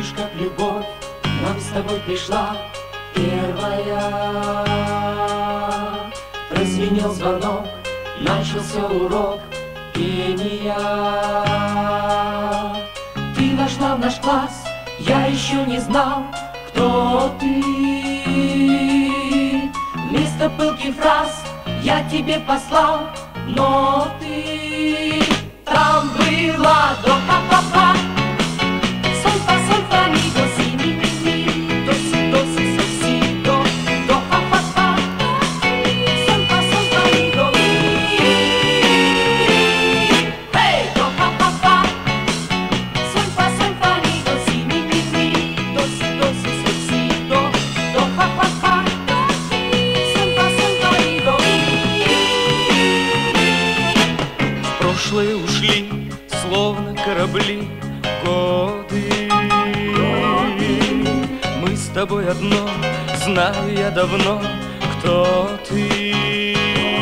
Помнишь, как любовь к нам с тобой пришла первая? Прозвенел звонок, начался урок пения. Ты вошла в наш класс, я еще не знал, кто ты. Вместо пылких фраз я тебе послал ноты. Там было до па-па-па, соль, фа, соль, фа, ми, до, си, ми, ми, ми, до, си, соль, си, до, па-па-па, соль, фа, ми, до, ми. Эй, до, па-па-па, соль, фа, ми, до, си, ми, ми, ми, до, соль, си, до, па-па-па, соль, фа, ми, до, ми. В прошлое ушли, словно корабли, годы. Мы с тобой одно, знаю я давно, кто ты.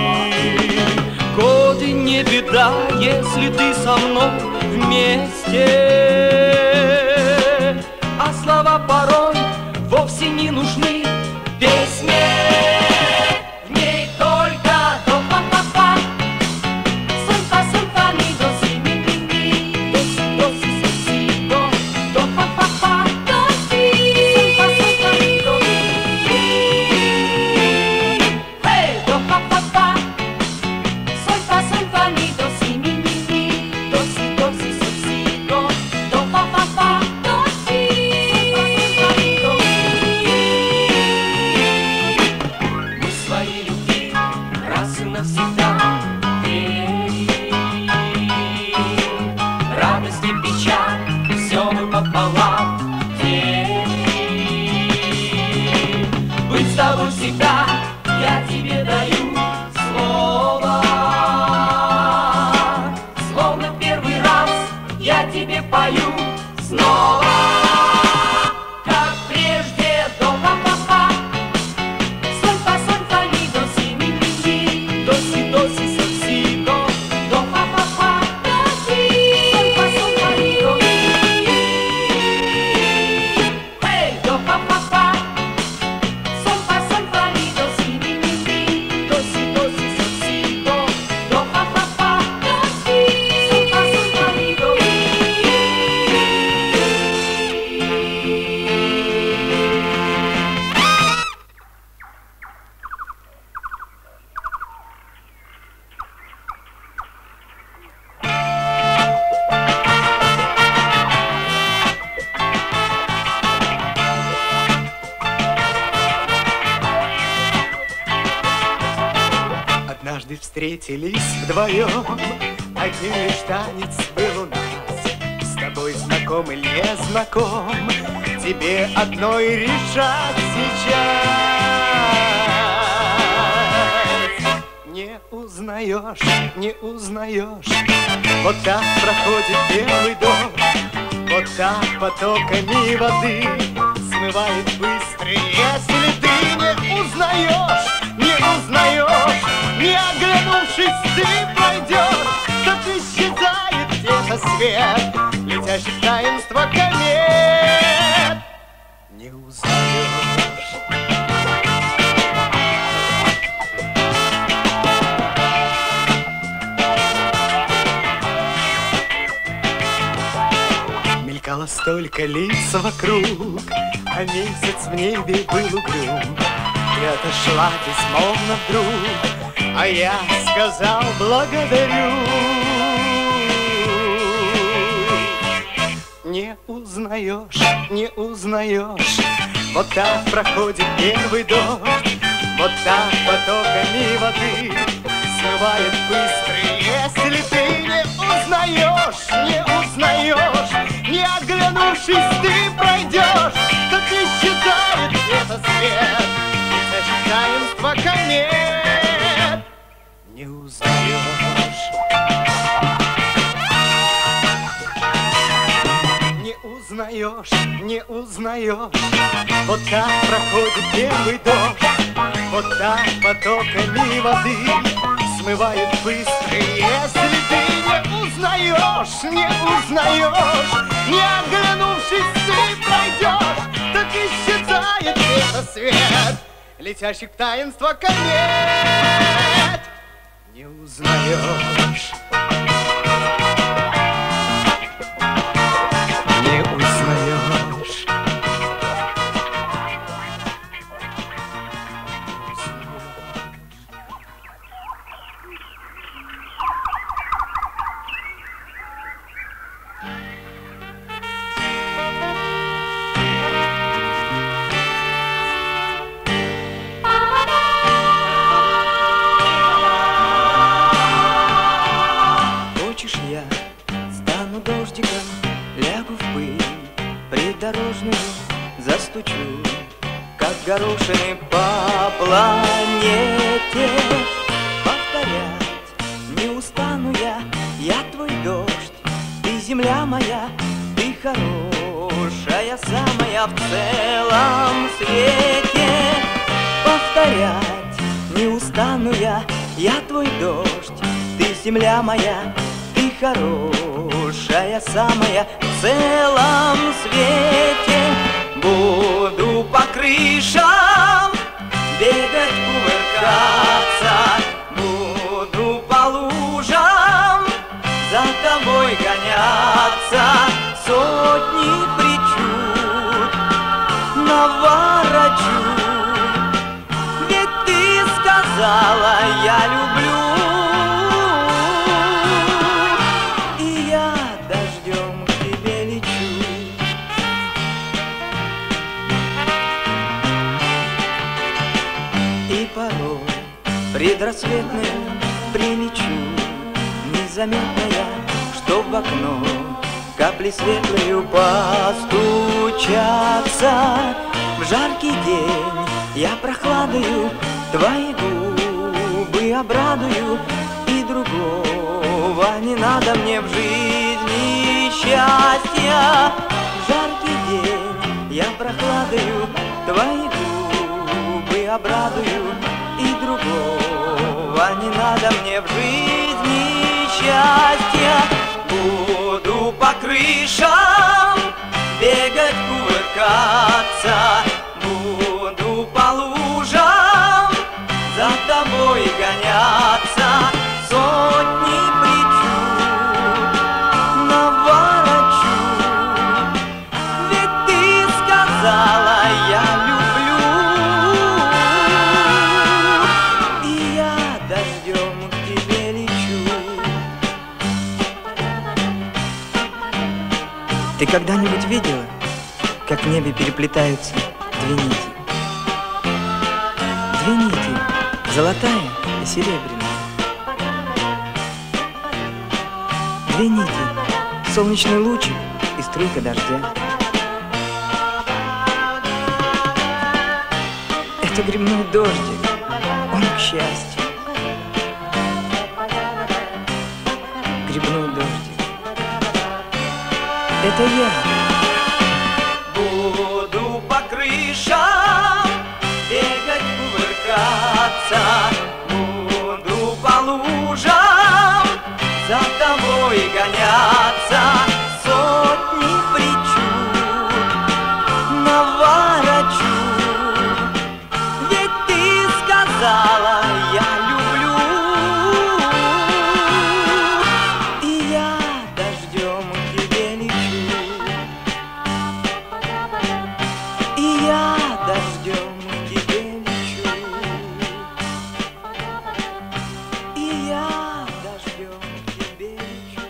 Годы не беда, если ты со мной вместе. А слова порой вовсе не нужны песне. В ней только до па-па-па, соль, фа, ми, до, си, ми, ми, ми, до, си, соль, си, до, па-па-па, соль, фа, ми, до, ми. Эй, до па-па-па, соль, фа, ми, до, си, ми, ми, ми, до, си, соль, си, до, па-па-па, соль, фа, ми, до, ми. Мы своей любви раз и навсегда радость и печаль, все мы пополам делим. Быть с тобой всегда, я тебе даю слово. Словно первый раз я тебе пою снова. Как прежде, до па-па-па, соль, фа, ми, до, си, ми, ми, ми, до, си, соль, си, до, па-па-па, соль, фа, ми, до, ми. Эй, до па-па-па, соль, фа, ми, до, си, ми, ми, ми, до, си, соль, си, до, па-па-па, соль, фа, ми, до, ми. Однажды встретились вдвоем, один лишь танец был у нас. С тобой знаком или не знаком, тебе одной решать сейчас. Не узнаешь, не узнаешь, вот так проходит белый дождь, вот так потоками воды смывает быстрый. Если ты не узнаешь, не узнаешь, не оглянувшись ты пройдешь, то исчезает где-то свет летящих таинства комет. Не узнаешь. Мелькало столько лиц вокруг, а месяц в небе был угрюм. И отошла безмолвно вдруг, а я сказал благодарю. Не узнаешь, не узнаешь, вот так проходит первый дождь, вот так потоками воды смывает быстрый. Если ты не узнаешь, не узнаешь, не оглянувшись ты пройдешь, то исчезает где-то свет таинство комет. Не узнаешь. Не узнаешь, не узнаешь, вот так проходит первый дождь, вот так потоками воды смывает быстрый. Если ты не узнаешь, не узнаешь, не оглянувшись ты свет летящих в таинство комет не узнаешь. Не узнаешь. Хочешь, я стану дождиком, лягу в пыль придорожную, застучу, как горошины по планете. Повторять не устану я твой дождь, ты земля моя, ты хорошая самая в целом свете. Повторять не устану я твой дождь, ты земля моя, ты хорошая самая в целом свете. Буду по крышам бегать, кувыркаться, буду по лужам за тобой гоняться. Сотни причуд наворочу, ведь ты сказала, я люблю. Предрассветная прилечу, незаметная, что в окно капли светлою постучатся. В жаркий день я прохладою твои губы обрадую, и другого не надо мне в жизни счастья. В жаркий день я прохладою твои губы обрадую, и другого не надо мне в жизни счастья. Буду по крышам бегать, кувыркаться, буду по лужам за тобой гоняться. Сотни причуд наворочу, ведь ты сказала, я люблю. Ты когда-нибудь видела, как в небе переплетаются две нити? Две нити, золотая и серебряная. Две нити, солнечный лучик и струйка дождя. Это грибной дождик, он к счастью. Грибной дождик. Это я. Буду по крышам бегать, кувыркаться, буду по лужам за тобой гоняться. Сотни причуд наворочу, ведь ты сказала, я люблю. И я дождем к тебе лечу, и я дождем к тебе лечу, и я дождем к тебе лечу.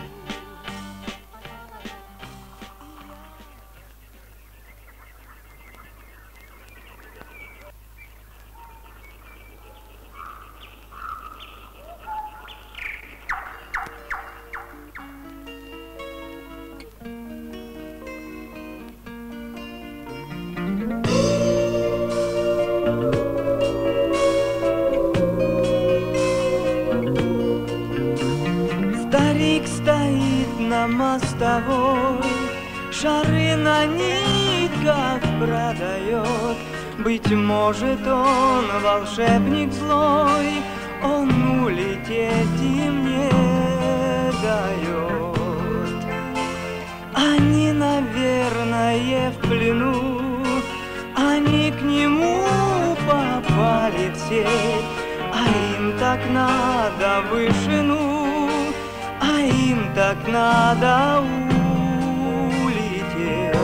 Старик стоит на мостовой, шары на нитках продает. Быть может, он волшебник злой, он улететь им не дает. Они, наверное, в плену, они к нему так надо в вышину, а им так надо улететь.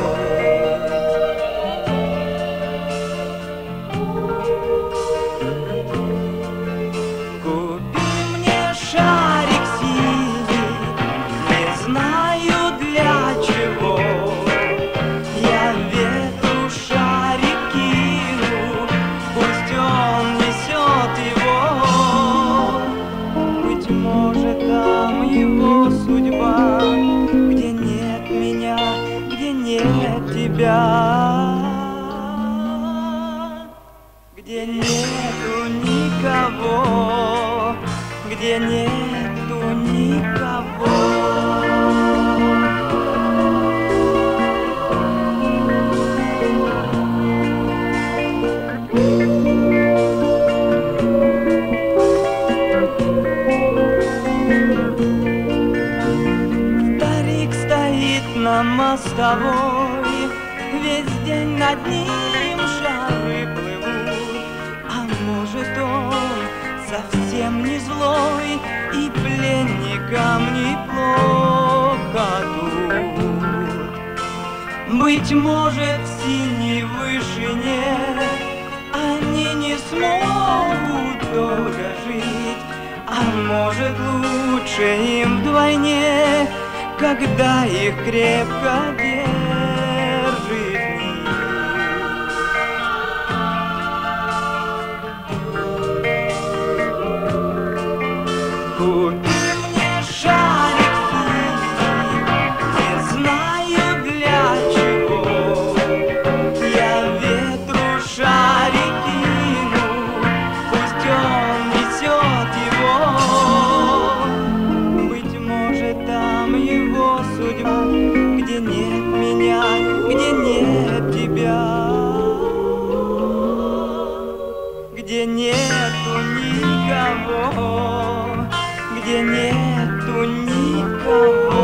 Купи мне шарик синий, не знаю для чего. Я ветру шарик кину, пусть он несет его. Быть может, там его судьба, где нет меня, где нет тебя, где нету никого, где нету никого. Старик стоит на мостовой, весь день над ним шары плывут. А может, он совсем не злой, и пленникам неплохо тут. Быть может, в синей вышине они не смогут долго жить, а может, лучше им вдвойне, когда их крепко держит нить. Купи мне шарик синий, не знаю для чего. Я ветру шарик кину, пусть он несет его. Быть может, там его судьба, где нет меня, где нет тебя, где нету никого, где нету никого.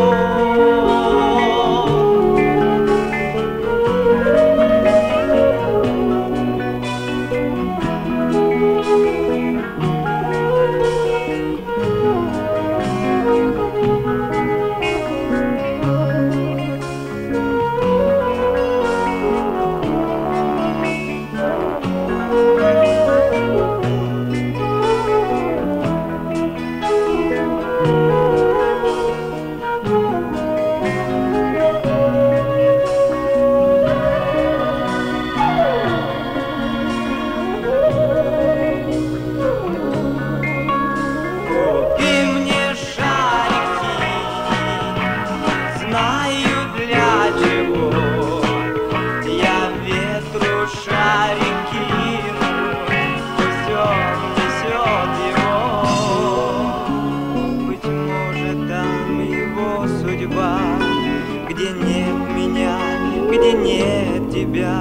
Где нет меня, где нет тебя,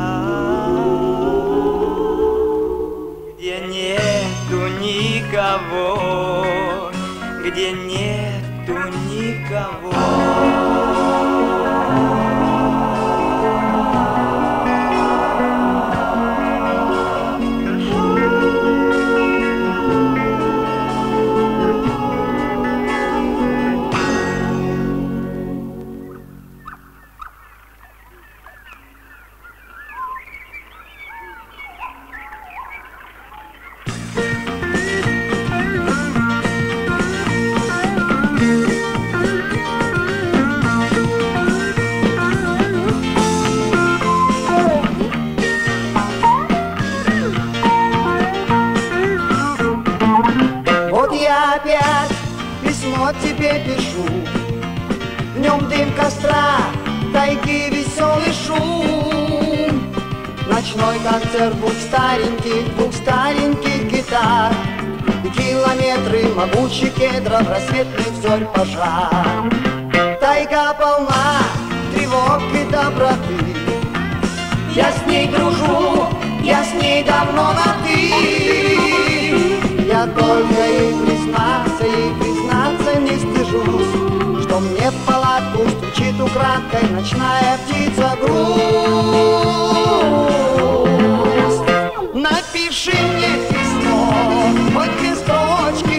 где нету никого, где нету никого. Опять письмо тебе пишу. В нем дым костра, тайги, веселый шум. Ночной концерт двух стареньких гитар и километры могучих кедров, рассветных зорь пожар. Тайга полна тревог и доброты. Я с ней дружу, я с ней давно на «ты». Я только и признаться не стыжусь, что мне в палатку стучит украдкой ночная птица грусть. Напиши мне письмо, хоть без строчки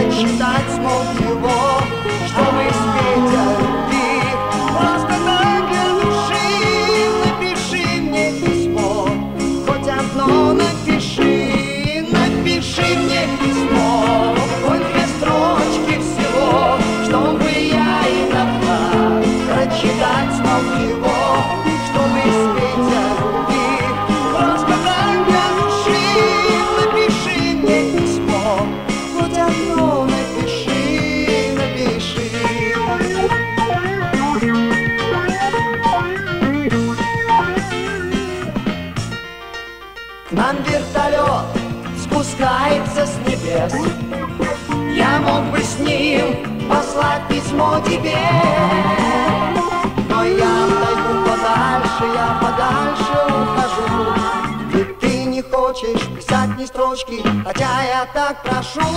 прочитать смог его, чтобы спеть о любви. Просто так для души напиши мне письмо, хоть одно напиши, напиши мне письмо, хоть две строчки всего, чтобы я иногда прочитать смог его, чтобы спеть о любви. Просто так для души напиши мне письмо, хоть одно напиши, напиши. К нам вертолет спускается с небес, я мог бы с ним послать письмо тебе, но я отойду подальше, я подальше ухожу. Ведь ты не хочешь писать ни строчки, хотя я так прошу.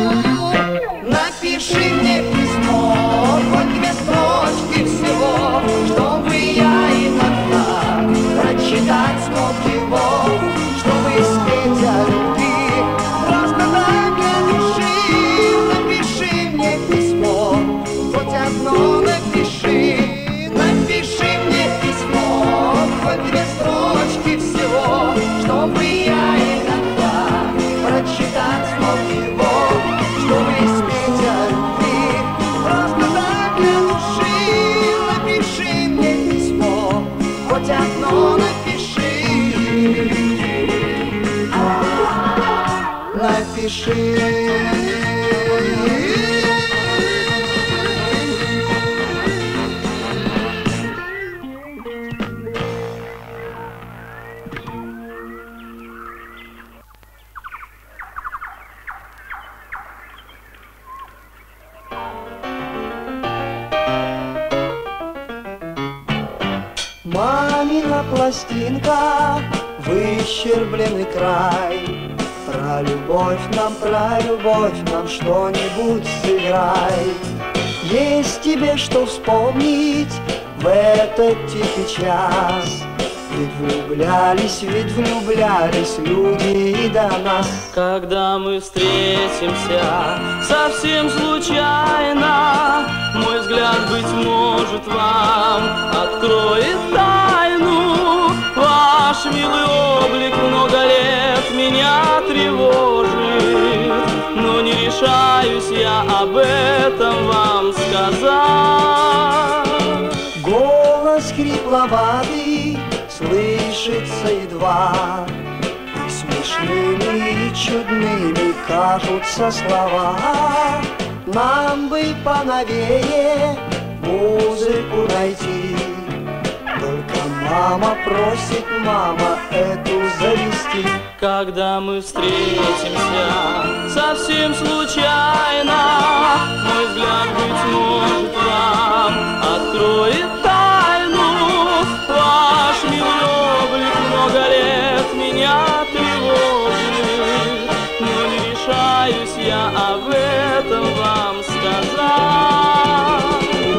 Напиши мне письмо, хоть две строчки всего, чтобы я иногда прочитать смог его, чтобы спеть о любви. Просто так для души напиши мне письмо, хоть одно напиши, напиши мне письмо, хоть две строчки всего, чтобы я иногда прочитать смог его, чтобы спеть о любви. Просто так для души напиши мне письмо, хоть одно напиши, напиши. Мамина пластинка, выщербленный край. Про любовь нам что-нибудь сыграй. Есть тебе что вспомнить в этот тихий час? Ведь влюблялись люди и до нас. Когда мы встретимся совсем случайно, мой взгляд, быть может, вам откроет тайну. Ваш милый облик много лет меня тревожит, но не решаюсь я об этом вам сказать. Голос хрипловатый слышится едва, и смешными и чудными кажутся слова. Нам бы поновее музыку найти, только мама просит, мама, эту завести. Когда мы встретимся совсем случайно, мой взгляд, быть может, вам откроет тайну. Ваш милый облик много лет меня тревожит, но не решаюсь я об этом вам сказать.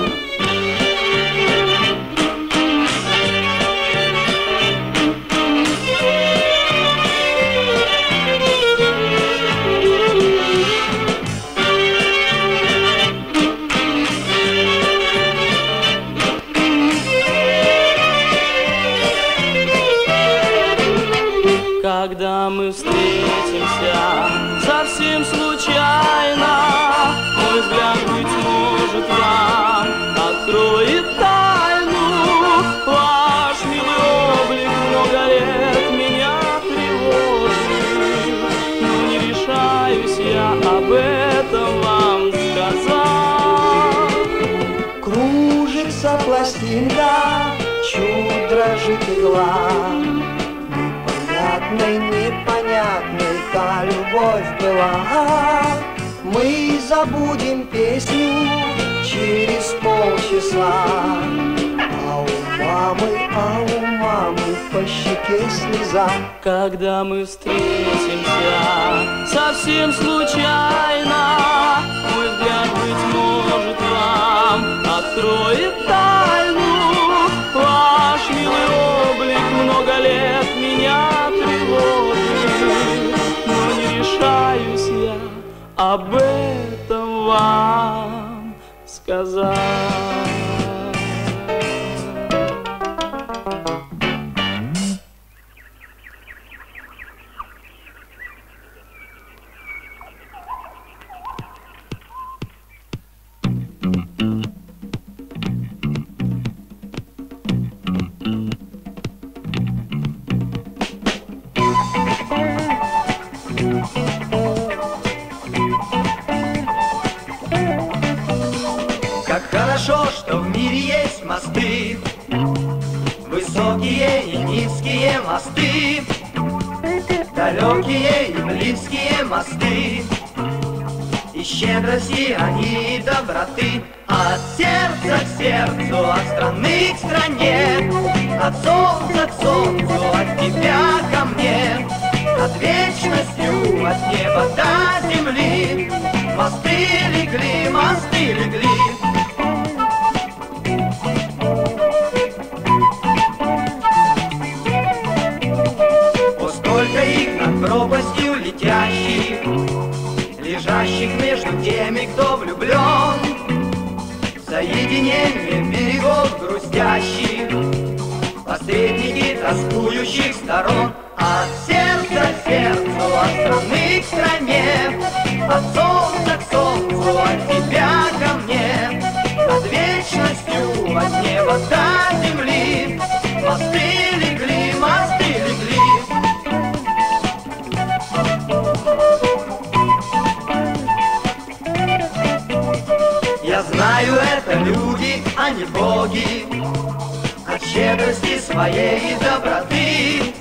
Когда мы встретимся совсем случайно, мой взгляд, быть может, вам откроет тайну. Ваш милый облик много лет меня тревожит, но не решаюсь я об этом вам сказать. Кружится пластинка, чуть дрожит игла. Непонятной та любовь была. Мы забудем песню через полчаса, а у мамы по щеке слеза. Когда мы встретимся совсем случайно, мой взгляд, быть может, вам откроет тайну. Ваш милый облик много лет меня тревожит, но не решаюсь я об этом вам сказать. Как хорошо, что в мире есть мосты, высокие и низкие мосты, далекие и близкие мосты, и щедрости они и доброты. От сердца к сердцу, от страны к стране, от солнца к солнцу, от тебя ко мне, от вечностью, от неба до земли. Мосты легли, мосты легли. О, сколько их над пропастью летящих, лежащих между теми, кто влюблен, соединение берегов грустящих, посредники тоскующих сторон. От сердца к сердцу, от страны к стране, от солнца к солнцу, от тебя ко мне, над вечностью, от неба до земли. Мосты легли, мосты легли. Я знаю, это люди, а не боги, от щедрости своей и доброты,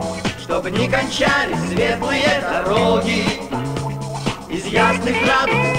чтобы не кончались светлые дороги, из ясных радуг